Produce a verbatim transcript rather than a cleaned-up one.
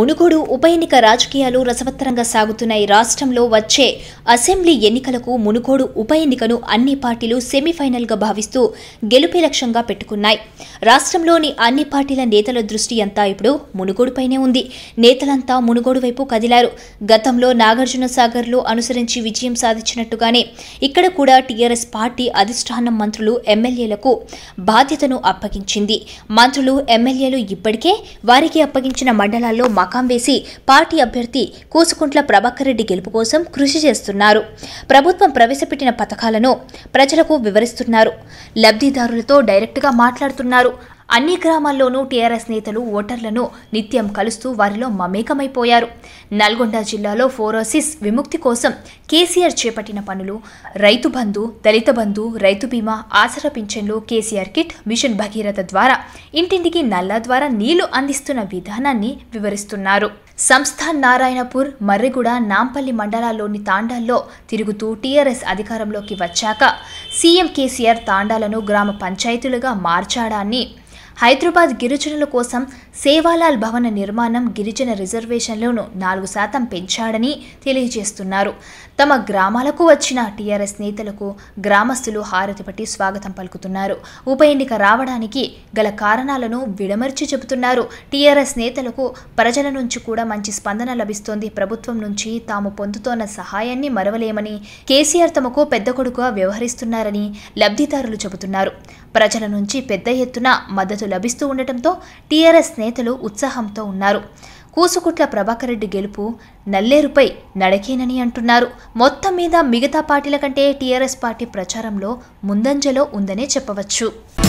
మునుగోడు ఉప ఎన్నిక రాజకీయాలు రసవత్తరంగా సాగుతున్నాయి. రాష్ట్రంలో వచ్చే అసెంబ్లీ ఎన్నికలకు మునుగోడు ఉప ఎన్నికను అన్ని పార్టీలు సెమీఫైనల్గా భావిస్తూ గెలుపే లక్ష్యంగా పెట్టుకున్నాయి. రాష్ట్రంలోని అన్ని పార్టీల నేతల దృష్టి అంతా ఇప్పుడు మునుగోడుపైనే ఉంది. నేతలంతా మునుగోడు వైపు కదిలారు. గతంలో నాగార్జున సాగర్లో అనుసరించి విజయం సాధించినట్టుగానే ఇక్కడ కూడా టీఆర్ఎస్ పార్టీ అధిష్టానం మంత్రులు ఎమ్మెల్యేలకు బాధ్యతను అప్పగించింది. మంత్రులు ఎమ్మెల్యేలు ఇప్పటికే వారికి అప్పగించిన మండలాల్లో మకాం వేసి పార్టీ అభ్యర్థి కూసుకుంట్ల ప్రభాకర్ రెడ్డి గెలుపు కోసం కృషి చేస్తున్నారు. ప్రభుత్వం ప్రవేశపెట్టిన పథకాలను ప్రజలకు వివరిస్తున్నారు. లబ్ధిదారులతో డైరెక్ట్గా మాట్లాడుతున్నారు. అన్ని గ్రామాల్లోనూ టీఆర్ఎస్ నేతలు ఓటర్లను నిత్యం కలుస్తూ వారిలో మమేకమైపోయారు. నల్గొండ జిల్లాలో ఫోరోసిస్ విముక్తి కోసం కేసీఆర్ చేపట్టిన పనులు, రైతు బంధు, దళిత బంధు, రైతు బీమా, ఆసరా పింఛన్లు, కేసీఆర్ కిట్, మిషన్ భగీరథ ద్వారా ఇంటింటికి నల్లా ద్వారా నీళ్లు అందిస్తున్న విధానాన్ని వివరిస్తున్నారు. సంస్థాన్ నారాయణపూర్, మర్రిగూడ, నాంపల్లి మండలాల్లోని తాండాల్లో తిరుగుతూ టీఆర్ఎస్ అధికారంలోకి వచ్చాక సీఎం కేసీఆర్ తాండాలను గ్రామ పంచాయతీలుగా మార్చాడాన్ని, హైదరాబాద్ గిరిజనుల కోసం సేవాలాల్ భవన నిర్మాణం, గిరిజన రిజర్వేషన్లను నాలుగు శాతం పెంచాడని తెలియజేస్తున్నారు. తమ గ్రామాలకు వచ్చిన టీఆర్ఎస్ నేతలకు గ్రామస్తులు హారతి పట్టి స్వాగతం పలుకుతున్నారు. ఉప ఎన్నిక రావడానికి గల కారణాలను విడమర్చి చెబుతున్నారు. టీఆర్ఎస్ నేతలకు ప్రజల నుంచి కూడా మంచి స్పందన లభిస్తోంది. ప్రభుత్వం నుంచి తాము పొందుతోన్న సహాయాన్ని మరవలేమని, కేసీఆర్ తమకు పెద్ద కొడుకుగా వ్యవహరిస్తున్నారని లబ్ధిదారులు చెబుతున్నారు. ప్రజల నుంచి పెద్ద ఎత్తున మద్దతు లభిస్తూ ఉండటంతో టీఆర్ఎస్ నేతలు ఉత్సాహంతో ఉన్నారు. కూసుకుంట్ల ప్రభాకర్ రెడ్డి గెలుపు నల్లేరుపై నడకేనని అంటున్నారు. మొత్తం మీద మిగతా పార్టీల కంటే టీఆర్ఎస్ పార్టీ ప్రచారంలో ముందంజలో ఉందనే చెప్పవచ్చు.